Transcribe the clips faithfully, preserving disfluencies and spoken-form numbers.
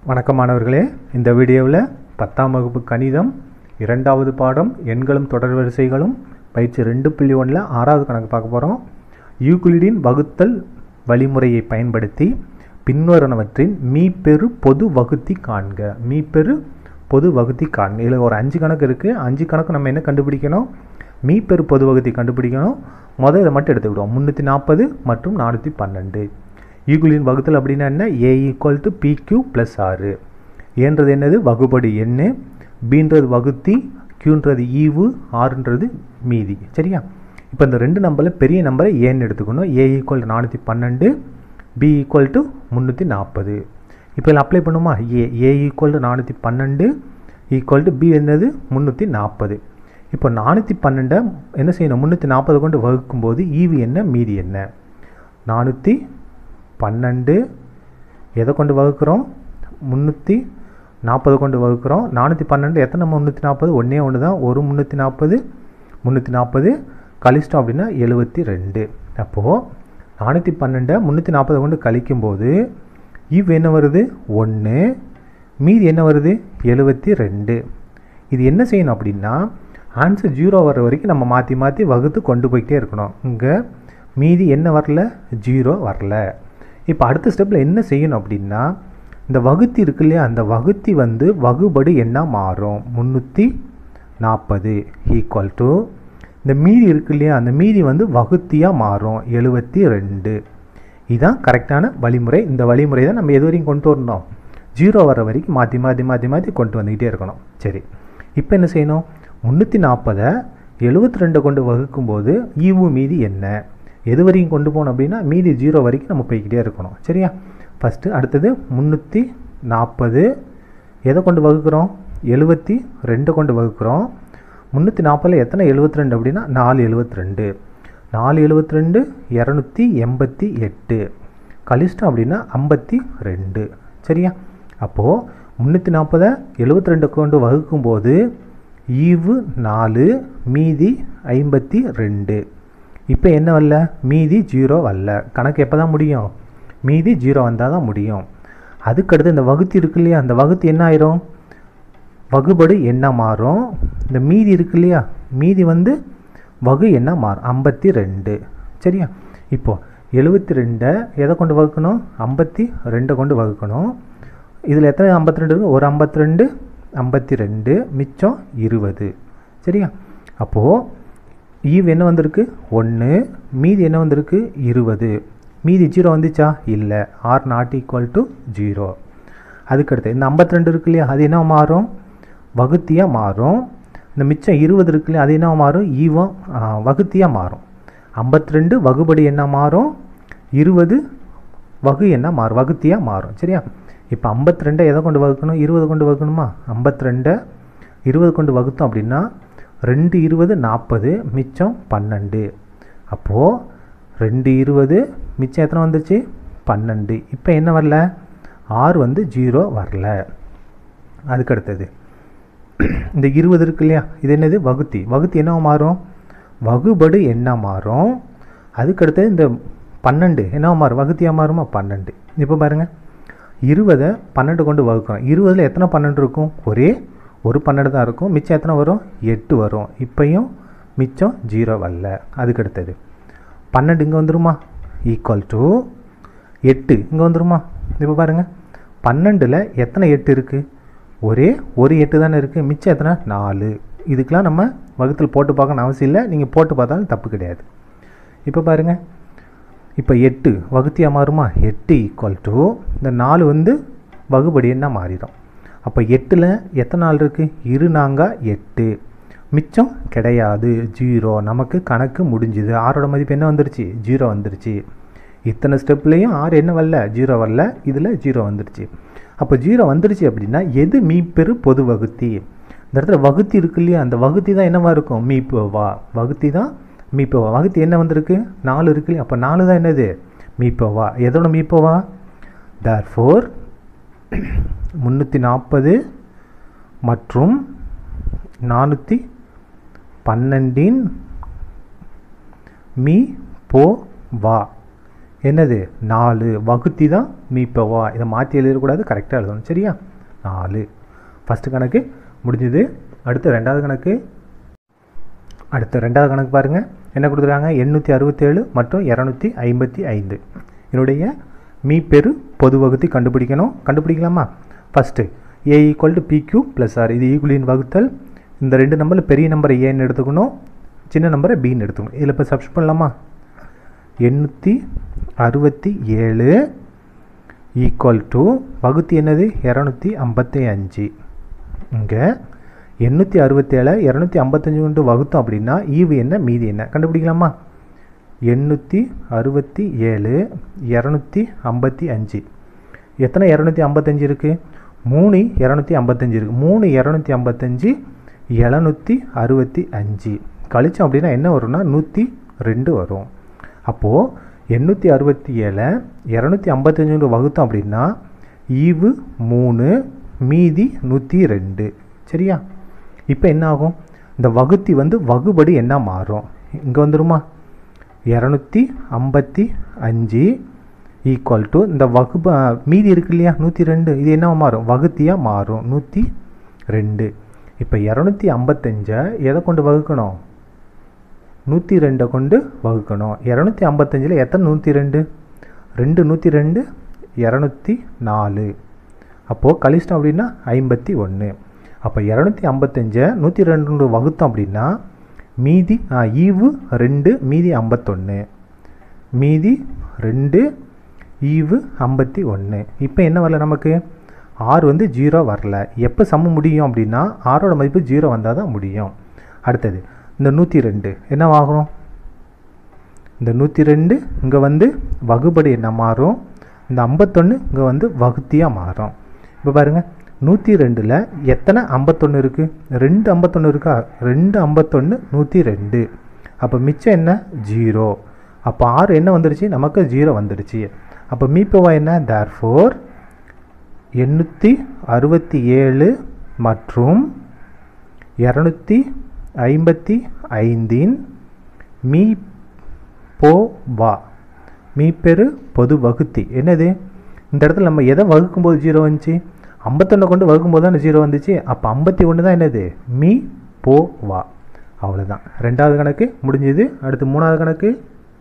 வணக்கம் மாணவர்களே, இந்த வீடியோவில் பத்தாம் வகுப்பு கணிதம் இரண்டாவது பாடம் எண்களும் தொடர் வரிசைகளும் பயிற்சி ரெண்டு புள்ளி ஒன்றில் ஆறாவது கணக்கு பார்க்க போகிறோம். யூக்ளிடின் வகுத்தல் வழிமுறையை பயன்படுத்தி பின்வருவனவற்றின் மீப்பெரு பொது வகுத்தி காண்க. மீப்பெரு பொது வகுத்தி காண்க. இதில் ஒரு அஞ்சு கணக்கு இருக்குது. அஞ்சு கணக்கு நம்ம என்ன கண்டுபிடிக்கணும்? மீப்பெரு பொது வகுத்தி கண்டுபிடிக்கணும். முதல் இதை மட்டும் எடுத்துக்கிடுவோம். முந்நூற்றி நாற்பது மற்றும் நானூற்றி பன்னெண்டு. யூக்ளிடின் வகுத்தல் அப்படின்னா என்ன? A equal to B Q plus ஆறு. ஏன்றது என்னது? வகுபடி எண்ணு. பீன்றது வகுத்தி, கியூன்றது ஈவு, ஆறுன்றது மீதி. சரியா? இப்போ இந்த ரெண்டு நம்பரில் பெரிய நம்பரை ஏன்னு எடுத்துக்கணும். ஏ ஈக்குவல் டு நானூற்றி பன்னெண்டு, பி ஈக்குவல் டு முந்நூற்றி நாற்பது. இப்போ இதில் அப்ளை பண்ணுமா? ஏ ஏ ஈக்குவல் டு நானூற்றி பன்னெண்டு ஈக்குவல் டு பி என்னது? முந்நூற்றி நாற்பது. இப்போ நானூற்றி பன்னெண்டை என்ன செய்யணும்? முந்நூற்றி நாற்பது கொண்டு வகுக்கும்போது ஈவு என்ன, மீதி என்ன? நானூற்றி பன்னெண்டு எதை கொண்டு வகுக்கிறோம்? முந்நூற்றி நாற்பது கொண்டு வகுக்கிறோம். நானூற்றி பன்னெண்டு எத்தனை முந்நூற்றி நாற்பது? ஒன்றே ஒன்று தான். ஒரு முந்நூற்றி நாற்பது முந்நூற்றி நாற்பது கழிச்சிட்டோம் அப்படின்னா எழுபத்தி ரெண்டு. அப்போது நானூற்றி பன்னெண்டை முந்நூற்றி நாற்பது கொண்டு கழிக்கும்போது இவ் என்ன வருது? ஒன்று. மீதி என்ன வருது? எழுபத்தி ரெண்டு. இது என்ன செய்யணும் அப்படின்னா, ஆன்சர் ஜீரோ வர்ற வரைக்கும் நம்ம மாற்றி மாற்றி வகுத்து கொண்டு போய்கிட்டே இருக்கணும். இங்கே மீதி என்ன வரல? ஜீரோ வரல. இப்போ அடுத்த ஸ்டெப்பில் என்ன செய்யணும் அப்படின்னா, இந்த வகுத்தி இருக்கு இல்லையா, அந்த வகுத்தி வந்து வகுபடி என்ன மாறும்? முந்நூற்றி நாற்பது ஈக்குவல் டு இந்த மீதி இருக்கு இல்லையா, அந்த மீதி வந்து வகுத்தியாக மாறும் எழுபத்தி ரெண்டு. இதுதான் கரெக்டான வழிமுறை. இந்த வழிமுறை தான் நம்ம எது வரைக்கும் கொண்டு வரணும்? ஜீரோ வர வரைக்கும் மாற்றி மாற்றி மாற்றி மாற்றி கொண்டு வந்துக்கிட்டே இருக்கணும். சரி, இப்போ என்ன செய்யணும்? முந்நூற்றி நாற்பதை எழுபத்தி ரெண்டை கொண்டு வகுக்கும்போது ஈவு மீதி என்ன? எது வரைக்கும் கொண்டு போகணும் அப்படின்னா, மீதி ஜீரோ வரைக்கும் நம்ம போய்கிட்டே இருக்கணும். சரியா? ஃபஸ்ட்டு அடுத்தது முந்நூற்றி நாற்பது எதை கொண்டு வகுக்கிறோம்? எழுபத்தி ரெண்டு கொண்டு வகுக்கிறோம். முந்நூற்றி நாற்பதில் எத்தனை எழுபத்தி ரெண்டு அப்படின்னா நாலு எழுபத்தி ரெண்டு. நாலு எழுபத்தி ரெண்டு இரநூத்தி எண்பத்தி எட்டு கழிச்சிட்டோம் அப்படின்னா ஐம்பத்தி ரெண்டு. சரியா? அப்போது முந்நூற்றி நாற்பதை எழுபத்தி ரெண்டு கொண்டு வகுக்கும்போது ஈவு நாலு, மீதி ஐம்பத்தி ரெண்டு. இப்போ என்ன வரல? மீதி ஜீரோ வரல. கணக்கு எப்போ தான் முடியும்? மீதி ஜீரோ வந்தால் தான் முடியும். அதுக்கடுத்து இந்த வகுத்தி இருக்கு இல்லையா, அந்த வகுத்தி என்ன ஆயிரும்? வகுபடு என்ன மாறும்? இந்த மீதி இருக்கு இல்லையா, மீதி வந்து வகு என்ன மாறும்? ஐம்பத்தி ரெண்டு. சரியா? இப்போது எழுபத்தி ரெண்டை எதை கொண்டு வகுக்கணும்? ஐம்பத்தி ரெண்டை கொண்டு வகுக்கணும். இதில் எத்தனை ஐம்பத்தி ரெண்டு இருக்குது? ஒரு ஐம்பத்தி ரெண்டு, ஐம்பத்தி ரெண்டு, மிச்சம் இருபது. சரியா? அப்போது ஈவ் என்ன வந்திருக்கு? ஒன்று. மீதி என்ன வந்திருக்கு? இருபது. மீதி ஜீரோ வந்துச்சா? இல்லை. R not equal to zero. அதுக்கடுத்து இந்த ஐம்பத்தி ரெண்டு இருக்கு இல்லையா, அது என்ன மாறும்? வகுத்தியாக மாறும். இந்த மிச்சம் இருபது இருக்கு இல்லையா, அது என்ன மாறும்? ஈவம் வகுத்தியாக மாறும். ஐம்பத்தி ரெண்டு வகுபடி என்ன மாறும்? இருபது வகு என்ன மாறும்? வகுத்தியாக மாறும். சரியா? இப்போ ஐம்பத்தி ரெண்டை எதை கொண்டு வகுக்கணும்? இருபது கொண்டு வகுக்கணுமா? ஐம்பத்தி ரெண்டை இருபது கொண்டு வகுத்தோம் அப்படின்னா ரெண்டு இருபது நாற்பது, மிச்சம் பன்னெண்டு. அப்போது ரெண்டு இருபது மிச்சம் எத்தனை வந்துச்சு? பன்னெண்டு. இப்போ என்ன வரல? ஆறு வந்து ஜீரோ வரல. அதுக்கடுத்தது இந்த இருபது இருக்கு இல்லையா, இது என்னது? வகுத்தி. வகுத்தி என்ன மாறும்? வகுபடு என்ன மாறும்? அதுக்கடுத்தது இந்த பன்னெண்டு என்ன மாறும்? வகுத்தியாக மாறுமா? பன்னெண்டு. இப்போ பாருங்கள், இருபதை பன்னெண்டு கொண்டு வகுக்கிறோம். இருபதில் எத்தனை பன்னெண்டு இருக்கும்? ஒரே ஒரு பன்னெண்டு தான் இருக்கும். மிச்சம் எத்தனை வரும்? எட்டு வரும். இப்பையும் மிச்சம் ஜீரோ வரல. அதுக்கடுத்தது பன்னெண்டு இங்கே வந்துருமா? ஈக்குவல் டு எட்டு இங்கே வந்துருமா? இப்போ பாருங்கள், பன்னெண்டில் எத்தனை எட்டு இருக்குது? ஒரே ஒரு எட்டு தானே இருக்குது. மிச்சம் எத்தனை? நாலு. இதுக்கெலாம் நம்ம வகுத்தில் போட்டு பார்க்கணும் அவசியம் இல்லை. நீங்கள் போட்டு பார்த்தாலும் தப்பு கிடையாது. இப்போ பாருங்கள், இப்போ எட்டு வகுத்தியாக மாறுமா? எட்டு ஈக்குவல் டு இந்த நாலு வந்து வகுபடி என்ன மாறிடும். அப்போ எட்டில் எத்தனை நாள் இருக்குது? இரு நாங்க எட்டு. மிச்சம் கிடையாது, ஜீரோ. நமக்கு கணக்கு முடிஞ்சுது. ஆரோட மதிப்பு என்ன வந்துருச்சு? ஜீரோ வந்துருச்சு. இத்தனை ஸ்டெப்லேயும் ஆறு என்ன வரல? ஜீரோ வரல. இதில் ஜீரோ வந்துருச்சு. அப்போ ஜீரோ வந்துருச்சு அப்படின்னா எது மீப்பெரு பொது வகுத்தி? இந்த இடத்துல வகுத்தி இருக்கு இல்லையா, அந்த வகுத்தி தான் என்னவா இருக்கும்? மீப்போவா. வகுத்தி தான் மீப்போவா. வகுத்தி என்ன வந்திருக்கு? நாலு இருக்கு இல்லையா, அப்போ நாலு தான் என்னது? மீப்போவா. எதோட மீப்போவா? தேர்ஃபோர் முந்நூற்றி நாற்பது மற்றும் நானூற்றி பன்னெண்டின் மீ போ வா என்னது நாலு வகுத்தி தான் மீப்பவா. இதை மாற்றி எழுதக்கூடாது, கரெக்டாக எழுதணும். சரியா, நாலு. ஃபஸ்ட்டு கணக்கு முடிஞ்சுது. அடுத்து ரெண்டாவது கணக்கு. அடுத்த ரெண்டாவது கணக்கு பாருங்கள். என்ன கொடுத்துருக்காங்க? எண்ணூற்றி அறுபத்தேழு மற்றும் இரநூத்தி ஐம்பத்தி ஐந்து. என்னுடைய மீப்பெரு பொது வகுத்தி கண்டுபிடிக்கணும். கண்டுபிடிக்கலாமா? First A equal to BQ plus R. இது ஈக்குவலின் வகுத்தல். இந்த ரெண்டு நம்பரில் பெரிய நம்பரை ஏன்னு எடுத்துக்கணும், சின்ன நம்பரை பின்னு எடுத்துக்கணும். இதில் இப்போ சப்ஸ்ட் பண்ணலாமா? எண்ணூற்றி அறுபத்தி ஏழு ஈக்குவல் டு வகுத்தி என்னது? இரநூத்தி ஐம்பத்தி அஞ்சு. இங்கே எண்ணூற்றி அறுபத்தேழு இரநூத்தி ஐம்பத்தஞ்சு கொண்டு வகுத்தோம் அப்படின்னா ஈவு என்ன மீதி என்ன கண்டுபிடிக்கலாமா? எண்ணூற்றி அறுபத்தி ஏழு இரநூத்தி ஐம்பத்தி அஞ்சு. எத்தனை இரநூத்தி ஐம்பத்தஞ்சு இருக்குது? மூணு இரநூத்தி ஐம்பத்தஞ்சு இருக்குது. மூணு இரநூத்தி ஐம்பத்தஞ்சு எழுநூற்றி அறுபத்தி அஞ்சு கழிச்சோம் அப்படின்னா என்ன வரும்னா நூற்றி ரெண்டு வரும். அப்போது எண்ணூற்றி அறுபத்தி ஏழை இரநூத்தி ஐம்பத்தஞ்சு வகுத்தோம் அப்படின்னா ஈவு மூணு மீதி நூற்றி ரெண்டு. சரியா, இப்போ என்ன ஆகும்? இந்த வகுத்தி வந்து வகுபடி என்ன மாறும்? இங்கே வந்துடுமா? இரநூத்தி ஐம்பத்தி அஞ்சு ஈக்குவல் டு இந்த வகுப்பு மீதி இருக்கு இல்லையா நூற்றி ரெண்டு, இது என்ன மாறும்? வகுத்தியாக மாறும், நூற்றி ரெண்டு. இப்போ இரநூத்தி ஐம்பத்தஞ்சை எதை கொண்டு வகுக்கணும்? நூற்றி ரெண்டை கொண்டு வகுக்கணும். இரநூத்தி ஐம்பத்தஞ்சில் எத்தனை நூற்றி ரெண்டு? ரெண்டு நூற்றி ரெண்டு இரநூத்தி நாலு. அப்போது கழிச்சிட்டோம் அப்படின்னா ஐம்பத்தி ஒன்று. அப்போ இரநூத்தி ஐம்பத்தஞ்சை நூற்றி ரெண்டு வகுத்தோம் அப்படின்னா மீதி ஈவு ரெண்டு மீதி ஐம்பத்தொன்று. மீதி ரெண்டு ஈவு ஐம்பத்தி ஒன்று. இப்போ என்ன வரல நமக்கு? ஆறு வந்து ஜீரோ வரல. எப்போ சம முடியும் அப்படின்னா ஆரோட மதிப்பு ஜீரோ வந்தால் தான் முடியும். அடுத்தது இந்த நூற்றி ரெண்டு என்னவாகும்? இந்த நூற்றி ரெண்டு இங்கே வந்து வகுபடி என்ன மாறும்? இந்த ஐம்பத்தொன்று இங்கே வந்து வகுத்தியாக மாறும். இப்போ பாருங்கள், நூற்றி ரெண்டில் எத்தனை ஐம்பத்தொன்று இருக்குது? ரெண்டு ஐம்பத்தொன்று இருக்கா? ரெண்டு ஐம்பத்தொன்று நூற்றி ரெண்டு. அப்போ மிச்சம் என்ன? ஜீரோ. அப்போ ஆறு என்ன வந்துடுச்சு? நமக்கு ஜீரோ வந்துடுச்சு. அப்போ மீப்பவா என்ன? தேர்ஃபோர் எண்ணூற்றி அறுபத்தி ஏழு மற்றும் இரநூத்தி ஐம்பத்தி ஐந்தின் மீ போ வா மீப்பெரு பொது வகுத்தி என்னது? இந்த இடத்துல நம்ம எதை வகுக்கும்போது ஜீரோ வந்துச்சு? ஐம்பத்தொன்னை கொண்டு வகுக்கும்போது தான் ஜீரோ வந்துச்சு. அப்போ ஐம்பத்தி ஒன்று தான் என்னது? மீ போ வா. அவ்வளோதான். ரெண்டாவது கணக்கு முடிஞ்சுது. அடுத்து மூணாவது கணக்கு.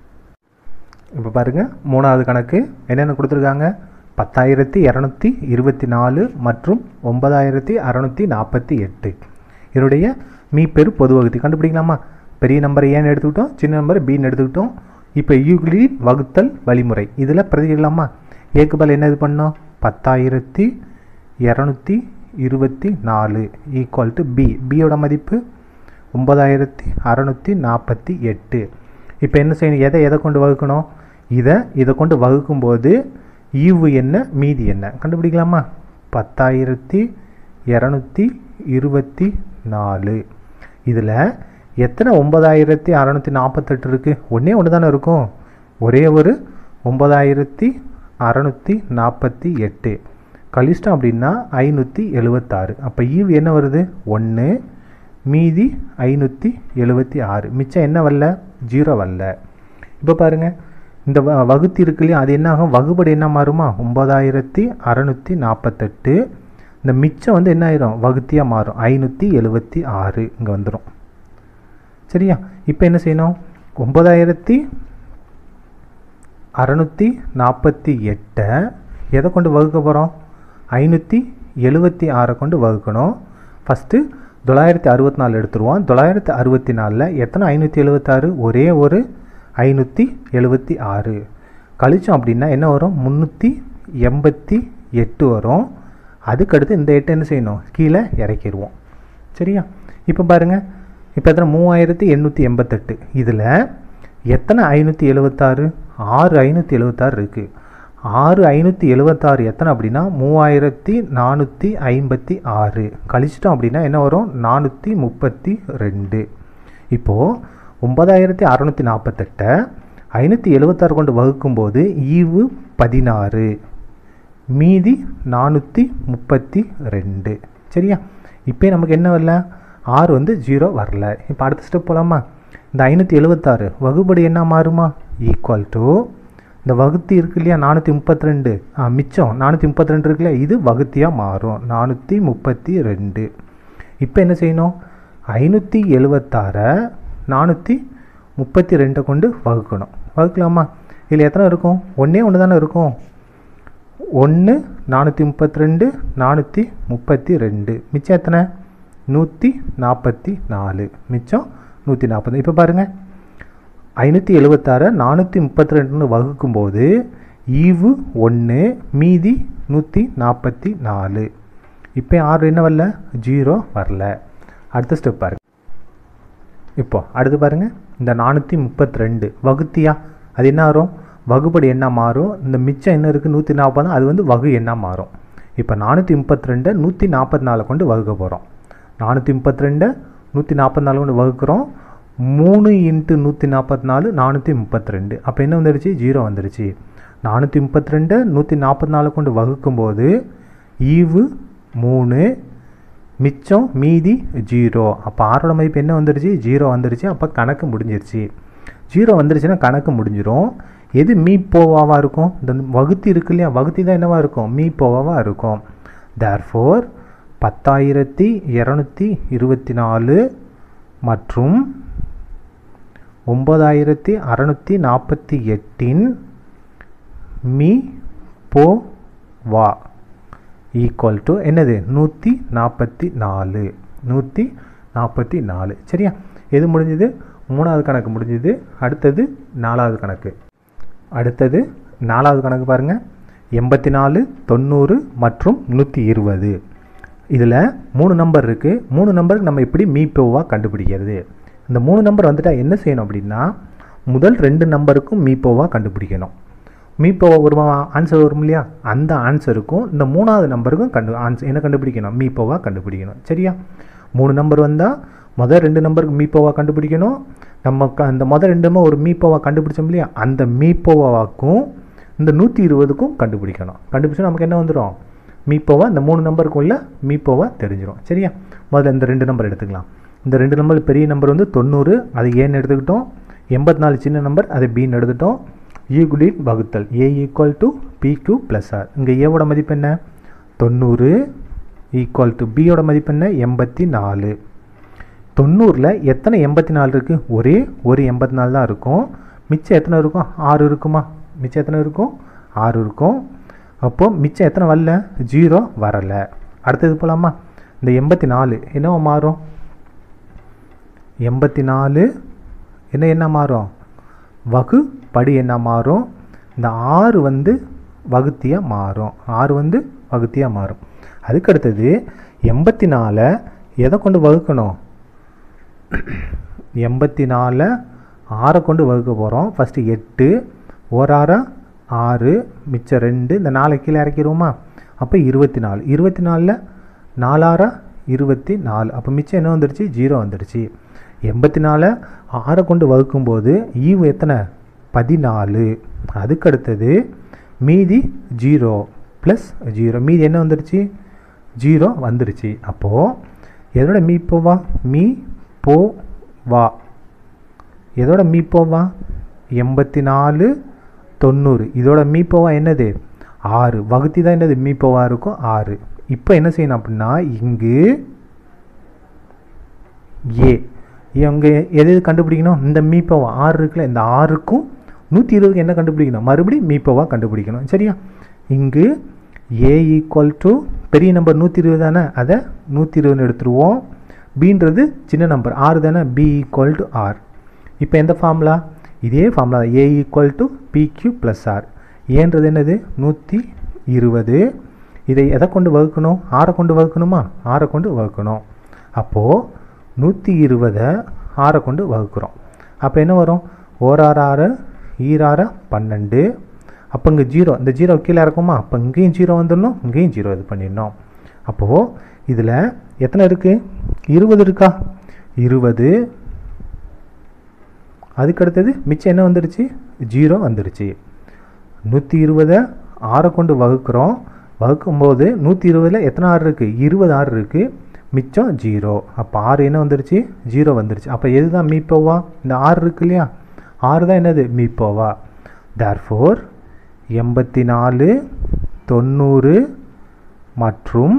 இப்போ பாருங்கள், மூணாவது கணக்கு என்னென்ன கொடுத்துருக்காங்க? பத்தாயிரத்தி இரநூத்தி இருபத்தி நாலு மற்றும் ஒன்பதாயிரத்தி அறநூற்றி நாற்பத்தி எட்டு. இதனுடைய மீப்பெரு பொது வகுத்தி கண்டுபிடிக்கலாமா? பெரிய நம்பரை ஏன்னு எடுத்துக்கிட்டோம், சின்ன நம்பரை பின்னு எடுத்துக்கிட்டோம். இப்போ யூக்ளிட் வகுத்தல் வழிமுறை இதில் பிரதிக்கலாமா? ஏக்கு பதில் என்ன இது பண்ணோம்? பத்தாயிரத்தி இரநூத்தி இருபத்தி நாலு ஈக்குவல் டு பி. பியோட மதிப்பு ஒன்பதாயிரத்தி அறநூற்றி நாற்பத்தி எட்டு. இப்போ என்ன செய்யணும்? எதை எதை கொண்டு வகுக்கணும்? இதை இதை கொண்டு வகுக்கும்போது ஈவு என்ன மீதி என்ன கண்டுபிடிக்கலாமா? பத்தாயிரத்தி இரநூத்தி இருபத்தி நாலு. இதில் எத்தனை ஒன்பதாயிரத்தி அறநூற்றி நாற்பத்தெட்டு இருக்குது? ஒன்றே ஒன்று தானே இருக்கும். ஒரே ஒரு ஒன்பதாயிரத்தி அறநூற்றி நாற்பத்தி எட்டு கழிச்சிட்டோம் அப்படின்னா ஐநூற்றி எழுபத்தாறு. அப்போ ஈவு என்ன வருது? ஒன்று மீதி ஐநூற்றி எழுபத்தி ஆறு. மிச்சம் என்ன வரல? ஜீரோ வரல. இப்போ பாருங்கள், இந்த வ வகுத்தி இருக்கு இல்லையா, அது என்ன ஆகும்? வகுபடி என்ன மாறுமா? ஒன்பதாயிரத்தி அறநூற்றி நாற்பத்தெட்டு. இந்த மிச்சம் வந்து என்ன ஆயிரும்? வகுத்தியாக மாறும், ஐநூற்றி எழுபத்தி ஆறு இங்கே வந்துடும். சரியா, இப்போ என்ன செய்யணும்? ஒன்பதாயிரத்தி அறநூற்றி நாற்பத்தி எட்டை எதை கொண்டு வகுக்க போகிறோம்? ஐநூற்றி எழுபத்தி ஆறை கொண்டு வகுக்கணும். ஃபஸ்ட்டு தொள்ளாயிரத்தி அறுபத்தி நாலு எடுத்துருவோம். தொள்ளாயிரத்தி அறுபத்தி நாலில் எத்தனை ஐநூற்றி எழுபத்தாறு? ஒரே ஒரு ஐநூற்றி எழுபத்தி ஆறு கழிச்சோம் அப்படின்னா என்ன வரும்? முந்நூற்றி எண்பத்தி எட்டு வரும். அதுக்கடுத்து இந்த எட்டு என்ன செய்யணும்? கீழே இறக்கிடுவோம். சரியா, இப்போ பாருங்கள், இப்போ எத்தனை? மூவாயிரத்தி எண்ணூற்றி எண்பத்தெட்டு. இதில் எத்தனை ஐநூற்றி எழுபத்தாறு? ஆறு ஐநூற்றி எழுபத்தாறு இருக்குது. ஆறு ஐநூற்றி எழுபத்தாறு எத்தனை அப்படின்னா மூவாயிரத்தி நானூற்றி ஐம்பத்தி ஆறு கழிச்சிட்டோம் அப்படின்னா என்ன வரும்? நானூற்றி முப்பத்தி ரெண்டு. இப்போது ஒன்பதாயிரத்தி அறநூற்றி நாற்பத்தெட்டை ஐநூற்றி எழுபத்தாறு கொண்டு வகுக்கும்போது ஈவு பதினாறு மீதி நானூற்றி முப்பத்தி ரெண்டு. சரியா, இப்போ நமக்கு என்ன வரல? ஆறு வந்து ஜீரோ வரல. இப்போ அடுத்த ஸ்டெப் போகலாமா? இந்த ஐநூற்றி எழுபத்தாறு வகுபடி என்ன மாறுமா? ஈக்குவல் டு இந்த வகுத்தி இருக்கு இல்லையா நானூற்றி முப்பத்தி ரெண்டு ஆ மிச்சம் நானூற்றி முப்பத்தி ரெண்டு இருக்குல்ல இது வகுத்தியாக மாறும் நானூற்றி முப்பத்தி ரெண்டு. இப்போ என்ன செய்யணும் ஐநூற்றி எழுபத்தாறை நானூற்றி முப்பத்தி ரெண்டை கொண்டு வகுக்கணும். வகுக்கலாமா? இதில் எத்தனை இருக்கும் ஒன்றே ஒன்று தானே இருக்கும். ஒன்று நானூற்றி முப்பத்தி ரெண்டு நானூற்றி முப்பத்தி ரெண்டு மிச்சம் எத்தனை நூற்றி நாற்பத்தி நாலு மிச்சம் நூற்றி நாற்பது. இப்போ பாருங்கள் ஐநூற்றி எழுபத்தாறை நானூற்றி முப்பத்தி ரெண்டுன்னு வகுக்கும்போது ஈவு ஒன்று மீதி நூற்றி நாற்பத்தி நாலு. இப்போ ஆறு என்ன வரல ஜீரோ வரல. அடுத்த ஸ்டெப் பாருங்கள். இப்போ அடுத்து பாருங்கள் இந்த நானூற்றி முப்பத்தி ரெண்டு வகுத்தியா அது என்ன வரும் வகுப்படி என்ன மாறும். இந்த மிச்சம் என்ன இருக்குது நூற்றி நாற்பது அது வந்து வகு என்ன மாறும். இப்போ நானூற்றி முப்பத்தி ரெண்டை நூற்றி நாற்பத்தி நாலு கொண்டு வகுக்க போகிறோம். நானூற்றி முப்பத்தி ரெண்டை நூற்றி நாற்பத்தி நாலு கொண்டு வகுக்கிறோம். மூணு இன்ட்டு நூற்றி நாற்பத்தி நாலு நானூற்றி முப்பத்தி ரெண்டு அப்போ என்ன வந்துடுச்சு ஜீரோ வந்துடுச்சு. நானூற்றி முப்பத்தி ரெண்டை நூற்றி நாற்பத்தி நாலு கொண்டு வகுக்கும்போது ஈவு மூணு மிச்சம் மீதி ஜீரோ. அப்போ ஆறோட மதிப்பு என்ன வந்துடுச்சு ஜீரோ வந்துடுச்சு. அப்போ கணக்கு முடிஞ்சிருச்சு. ஜீரோ வந்துடுச்சுன்னா கணக்கு முடிஞ்சிடும். எது மீ போவாவாக இருக்கும் இந்த வகுத்தி இருக்கு இல்லையா வகுத்தி தான் என்னவாக இருக்கும் மீ போவாவாக இருக்கும். தேர்ஃபோர் பத்தாயிரத்தி இரநூத்தி இருபத்தி நாலு மற்றும் ஒம்பதாயிரத்தி அறநூற்றி நாற்பத்தி எட்டின் மீ போ வா ஈக்குவல் டு என்னது நூற்றி நாற்பத்தி நாலு நூற்றி நாற்பத்தி நாலு. சரியா? எது முடிஞ்சுது மூணாவது கணக்கு முடிஞ்சுது. அடுத்தது நாலாவது கணக்கு. அடுத்தது நாலாவது கணக்கு பாருங்கள் எண்பத்தி நாலு தொண்ணூறு மற்றும் நூற்றி இருபது. இதில் மூணு நம்பர் இருக்குது. மூணு நம்பருக்கு நம்ம எப்படி மீப்போவாக கண்டுபிடிக்கிறது. இந்த மூணு நம்பர் வந்துட்டால் என்ன செய்யணும் அப்படின்னா முதல் ரெண்டு நம்பருக்கும் மீப்போவாக கண்டுபிடிக்கணும். மீப்போவா ஒரு ஆன்சர் வரும் இல்லையா அந்த ஆன்சருக்கும் இந்த மூணாவது நம்பருக்கும் கண்டு ஆன்சர் என்ன கண்டுபிடிக்கணும் மீப்போவாக கண்டுபிடிக்கணும். சரியா? மூணு நம்பர் வந்தால் மொதல் ரெண்டு நம்பருக்கு மீப்போவாக கண்டுபிடிக்கணும். நம்ம க அந்த மொதல் ரெண்டுமே ஒரு மீப்போவாக கண்டுபிடிச்சோம் இல்லையா அந்த மீப்போவாக்கும் இந்த நூற்றி இருபதுக்கும் கண்டுபிடிக்கணும். கண்டுபிடிச்சா நமக்கு என்ன வந்துடும் மீப்போவா இந்த மூணு நம்பருக்கும் உள்ள மீப்போவா தெரிஞ்சிடும். சரியா? முதல்ல இந்த ரெண்டு நம்பர் எடுத்துக்கலாம். இந்த ரெண்டு நம்பர் பெரிய நம்பர் வந்து தொண்ணூறு அது ஏன்னு எடுத்துக்கிட்டோம். எண்பத்தி நாலு சின்ன நம்பர் அது பின்னு எடுத்துட்டோம். யூக்ளிட் வகுத்தல் A equal to BQ plus R. இங்கே ஏவோட மதிப்பு என்ன தொண்ணூறு ஈக்குவல் டு பியோட மதிப்பு என்ன எண்பத்தி நாலு. தொண்ணூறில் எத்தனை எண்பத்தி நாலு இருக்குது ஒரே ஒரு எண்பத்தி நாலு தான் இருக்கும். மிச்சம் எத்தனை இருக்கும் ஆறு இருக்குமா மிச்சம் எத்தனை இருக்கும் ஆறு இருக்கும். அப்போது மிச்சம் எத்தனை வரல ஜீரோ வரலை. அடுத்தது போகலாமா இந்த எண்பத்தி நாலு என்னவோ மாறும் எண்பத்தி நாலு என்ன என்ன மாறும் வகு படி என்ன மாறும் இந்த ஆறு வந்து வகுத்தியாக மாறும். ஆறு வந்து வகுத்தியாக மாறும். அதுக்கடுத்தது எண்பத்தி நாலை எதை கொண்டு வகுக்கணும் எண்பத்தி நாலை ஆறை கொண்டு வகுக்க போகிறோம். ஃபஸ்ட்டு எட்டு ஓராறா ஆறு மிச்சம் ரெண்டு இந்த நாலு கீழே இறக்கிடுவோமா அப்போ இருபத்தி நாலு இருபத்தி நாலில் நாலாறா இருபத்தி நாலு அப்போ மிச்சம் என்ன வந்துடுச்சு ஜீரோ வந்துடுச்சு. எண்பத்தி நாலை ஆறை கொண்டு வகுக்கும்போது ஈவு எத்தனை பதினாலு. அதுக்கடுத்தது மீதி ஜீரோ ப்ளஸ் ஜீரோ மீதி என்ன வந்துடுச்சு ஜீரோ வந்துடுச்சு. அப்போது எதோட மீ போவா மீ போ வா எதோட மீ போவா எண்பத்தி நாலு தொண்ணூறு இதோட மீப்போவா என்னது ஆறு. வகுத்தி தான் என்னது மீப்போவா இருக்கும் ஆறு. இப்போ என்ன செய்யணும் அப்படின்னா இங்கு ஏ இங்கே எது எது கண்டுபிடிக்கணும் இந்த மீப்போவா ஆறு இருக்குல்ல இந்த ஆறுக்கும் நூற்றி இருபதுக்கு என்ன கண்டுபிடிக்கணும் மறுபடியும் மீப்போவா கண்டுபிடிக்கணும். சரியா? இங்கு ஏ ஈக்குவல் டு பெரிய நம்பர் நூற்றி இருபது தானே அதை நூற்றி இருபதுன்னு எடுத்துருவோம். பின்றது சின்ன நம்பர் ஆறு தானே பி ஈக்குவல் டு ஆர். இப்போ எந்த ஃபார்முலா இதே formula A equal to BQ plus R. ஏன்றது என்னது நூற்றி இருபது. இதை எதை கொண்டு வகுக்கணும் ஆறை கொண்டு வகுக்கணுமா ஆறை கொண்டு வகுக்கணும். அப்போது நூற்றி இருபதை ஆறை கொண்டு வகுக்கிறோம். அப்போ என்ன வரும் ஓராறு ஆறு ஈராறு பன்னெண்டு. அப்போ இங்கே ஜீரோ இந்த ஜீரோ கீழே இருக்குமா அப்போ இங்கேயும் ஜீரோ வந்துடணும் இங்கேயும் ஜீரோ இது பண்ணிடணும். அப்போது இதில் எத்தனை இருக்குது இருபது இருக்கா இருபது. அதுக்கடுத்தது மிச்சம் என்ன வந்துடுச்சு ஜீரோ வந்துடுச்சு. நூற்றி இருபதை ஆறை கொண்டு வகுக்கிறோம். வகுக்கும்போது நூற்றி இருபதில் எத்தனை ஆறு இருக்குது இருபது ஆறு இருக்குது மிச்சம் ஜீரோ. அப்போ ஆறு என்ன வந்துடுச்சு ஜீரோ வந்துடுச்சு. அப்போ எது தான் மீப்போவா இந்த ஆறு இருக்கு இல்லையா ஆறு தான் என்னது மீப்போவா. தேர்ஃபோர் எண்பத்தி நாலு தொண்ணூறு மற்றும்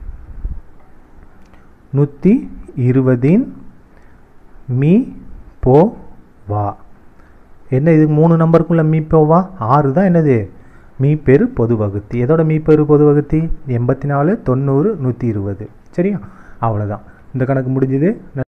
நூற்றி இருபதின் மீ போ வா. என்ன இது மூணு நம்பருக்குள்ள மீ போ வா? ஆறு தான் என்னது மீப்பெரு பொது வகுத்தி. எதோட மீப்பெரு பொது வகுத்தி? எண்பத்தி நாலு தொண்ணூறு நூற்றி இருபது. சரியா? அவ்வளோதான், இந்த கணக்கு முடிஞ்சுது.